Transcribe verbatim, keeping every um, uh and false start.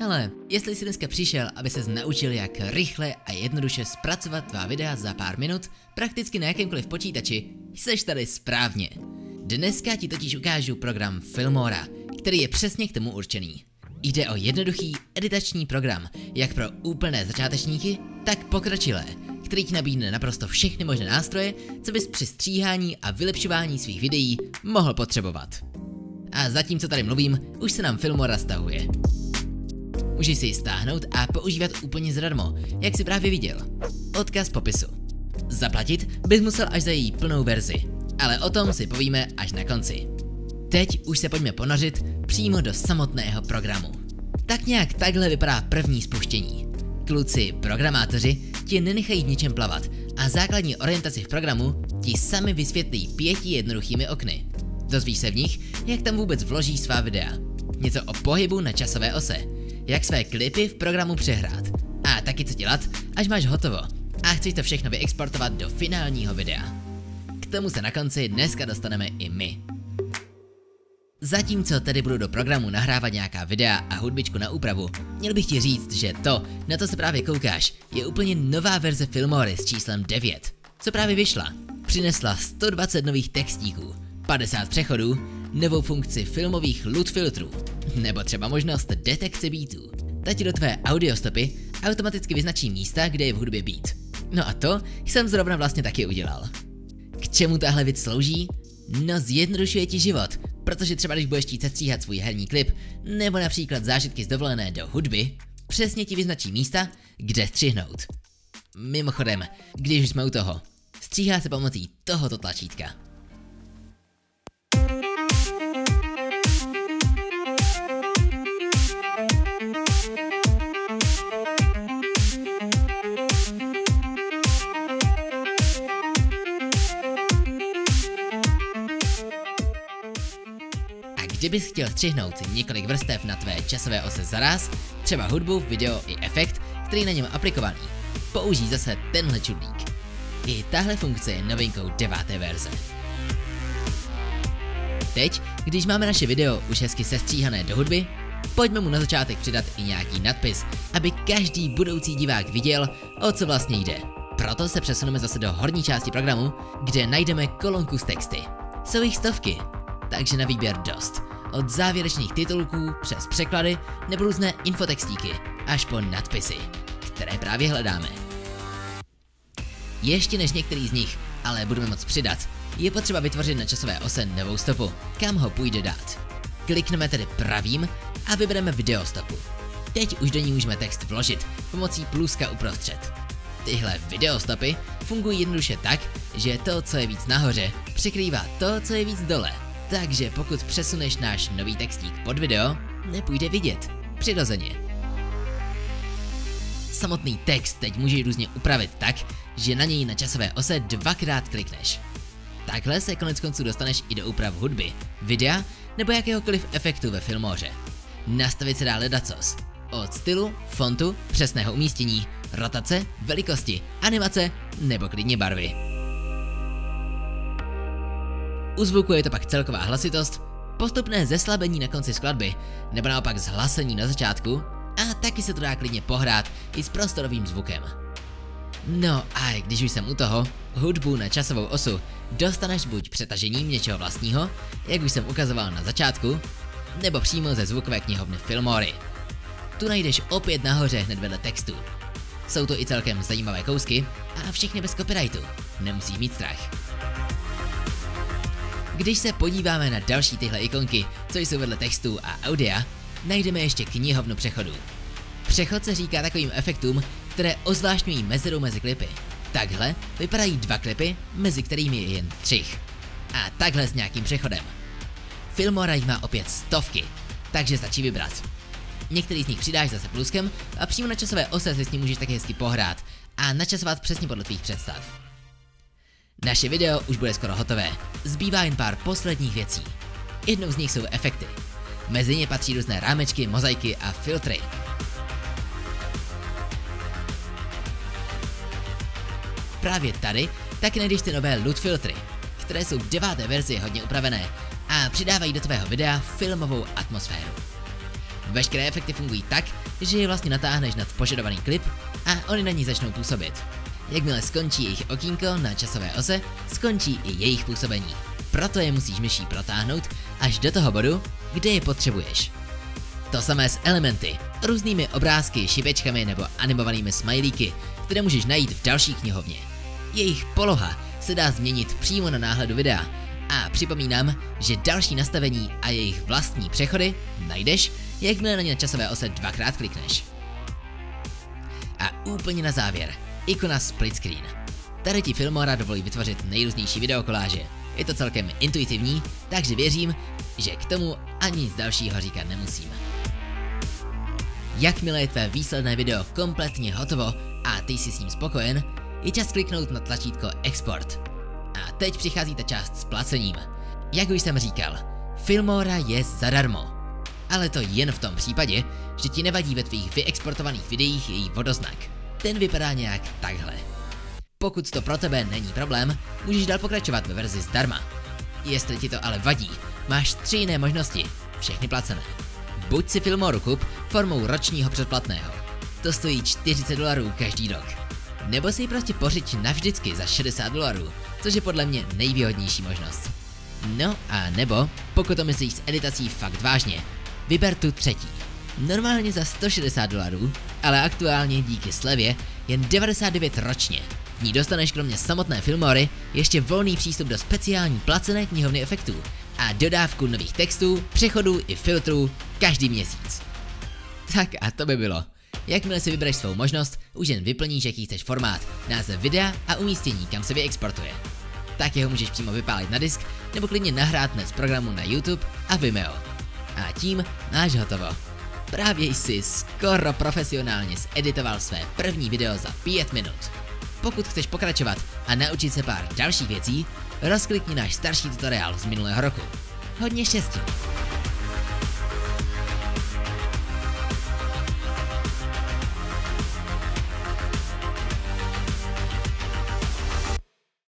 Hele, jestli jsi dneska přišel, aby ses naučil, jak rychle a jednoduše zpracovat tvá videa za pár minut, prakticky na jakémkoliv počítači, jseš tady správně. Dneska ti totiž ukážu program Filmora, který je přesně k tomu určený. Jde o jednoduchý editační program, jak pro úplné začátečníky, tak pokročilé, který ti nabídne naprosto všechny možné nástroje, co bys při stříhání a vylepšování svých videí mohl potřebovat. A zatímco tady mluvím, už se nám Filmora stahuje. Můžeš si ji stáhnout a používat úplně zadarmo, jak jsi právě viděl. Odkaz v popisu. Zaplatit bys musel až za její plnou verzi, ale o tom si povíme až na konci. Teď už se pojďme ponořit přímo do samotného programu. Tak nějak takhle vypadá první spuštění. Kluci programátoři ti nenechají v ničem plavat a základní orientaci v programu ti sami vysvětlí pěti jednoduchými okny. Dozvíš se v nich, jak tam vůbec vložíš svá videa. Něco o pohybu na časové ose, jak své klipy v programu přehrát a taky co dělat, až máš hotovo a chceš to všechno vyexportovat do finálního videa. K tomu se na konci dneska dostaneme i my. Zatímco tedy budu do programu nahrávat nějaká videa a hudbičku na úpravu, měl bych ti říct, že to, na to se právě koukáš, je úplně nová verze Filmory s číslem devět, co právě vyšla. Přinesla sto dvacet nových textíků, padesát přechodů, novou funkci filmových L U T filtrů, nebo třeba možnost detekce beatů. Ta ti do tvé audiostopy automaticky vyznačí místa, kde je v hudbě beat. No a to jsem zrovna vlastně taky udělal. K čemu tahle věc slouží? No, zjednodušuje ti život, protože třeba když budeš chtít sestříhat svůj herní klip, nebo například zážitky z dovolené do hudby, přesně ti vyznačí místa, kde střihnout. Mimochodem, když už jsme u toho, stříhá se pomocí tohoto tlačítka. Kdybys chtěl střihnout několik vrstev na tvé časové ose zaraz, třeba hudbu, video i efekt, který je na něm aplikovaný, použij zase tenhle čudlík. I tahle funkce je novinkou deváté verze. Teď, když máme naše video už hezky sestříhané do hudby, pojďme mu na začátek přidat i nějaký nadpis, aby každý budoucí divák viděl, o co vlastně jde. Proto se přesuneme zase do horní části programu, kde najdeme kolonku s texty. Jsou jich stovky, takže na výběr dost. Od závěrečných titulků přes překlady nebo různé infotextíky až po nadpisy, které právě hledáme. Ještě než některý z nich ale budeme moct přidat, je potřeba vytvořit na časové ose novou stopu, kam ho půjde dát. Klikneme tedy pravým a vybereme videostopu. Teď už do ní můžeme text vložit pomocí pluska uprostřed. Tyhle videostopy fungují jednoduše tak, že to, co je víc nahoře, překrývá to, co je víc dole. Takže pokud přesuneš náš nový textík pod video, nepůjde vidět. Přirozeně. Samotný text teď můžeš různě upravit tak, že na něj na časové ose dvakrát klikneš. Takhle se konec konců dostaneš i do úprav hudby, videa nebo jakéhokoliv efektu ve Filmoře. Nastavit se dá ledacos. Od stylu, fontu, přesného umístění, rotace, velikosti, animace nebo klidně barvy. U zvuku je to pak celková hlasitost, postupné zeslabení na konci skladby, nebo naopak zhlasení na začátku, a taky se to dá klidně pohrát i s prostorovým zvukem. No a když už jsem u toho, hudbu na časovou osu dostaneš buď přetažením něčeho vlastního, jak už jsem ukazoval na začátku, nebo přímo ze zvukové knihovny Filmory. Tu najdeš opět nahoře hned vedle textu. Jsou to i celkem zajímavé kousky a všechny bez copyrightu, nemusíš mít strach. Když se podíváme na další tyhle ikonky, co jsou vedle textu a audia, najdeme ještě knihovnu přechodů. Přechod se říká takovým efektům, které ozvláštňují mezeru mezi klipy. Takhle vypadají dva klipy, mezi kterými je jen střih. A takhle s nějakým přechodem. Filmora jich má opět stovky, takže stačí vybrat. Některý z nich přidáš zase pluskem a přímo na časové ose si s ním můžeš taky hezky pohrát a načasovat přesně podle tvých představ. Naše video už bude skoro hotové, zbývá jen pár posledních věcí. Jednou z nich jsou efekty. Mezi ně patří různé rámečky, mozaiky a filtry. Právě tady taky najdeš ty nové L U T filtry, které jsou v deváté verzi hodně upravené a přidávají do tvého videa filmovou atmosféru. Veškeré efekty fungují tak, že je vlastně natáhneš nad požadovaný klip a oni na ní začnou působit. Jakmile skončí jejich okýnko na časové ose, skončí i jejich působení. Proto je musíš myší protáhnout až do toho bodu, kde je potřebuješ. To samé s elementy, různými obrázky, šipečkami nebo animovanými smajlíky, které můžeš najít v další knihovně. Jejich poloha se dá změnit přímo na náhledu videa a připomínám, že další nastavení a jejich vlastní přechody najdeš, jakmile na ně na časové ose dvakrát klikneš. A úplně na závěr, ikona split screen. Tady ti Filmora dovolí vytvořit nejrůznější videokoláže. Je to celkem intuitivní, takže věřím, že k tomu ani nic dalšího říkat nemusím. Jakmile je tvé výsledné video kompletně hotovo a ty jsi s ním spokojen, je čas kliknout na tlačítko Export. A teď přichází ta část s placením. Jak už jsem říkal, Filmora je zadarmo. Ale to jen v tom případě, že ti nevadí ve tvých vyexportovaných videích její vodoznak. Ten vypadá nějak takhle. Pokud to pro tebe není problém, můžeš dál pokračovat ve verzi zdarma. Jestli ti to ale vadí, máš tři jiné možnosti, všechny placené. Buď si Filmoru kup formou ročního předplatného. To stojí čtyřicet dolarů každý rok. Nebo si ji prostě pořiď navždycky za šedesát dolarů, což je podle mě nejvýhodnější možnost. No a nebo, pokud to myslíš s editací fakt vážně, vyber tu třetí. Normálně za sto šedesát dolarů, ale aktuálně díky slevě jen devadesát devět ročně. V ní dostaneš kromě samotné Filmory ještě volný přístup do speciální placené knihovny efektů a dodávku nových textů, přechodů i filtrů každý měsíc. Tak a to by bylo. Jakmile si vybereš svou možnost, už jen vyplníš, jaký chceš formát, název videa a umístění, kam se vyexportuje. Tak jeho můžeš přímo vypálit na disk nebo klidně nahrát hned z programu na YouTube a Vimeo. A tím máš hotovo. Právě jsi skoro profesionálně zeditoval své první video za pět minut. Pokud chceš pokračovat a naučit se pár dalších věcí, rozklikni náš starší tutoriál z minulého roku. Hodně štěstí!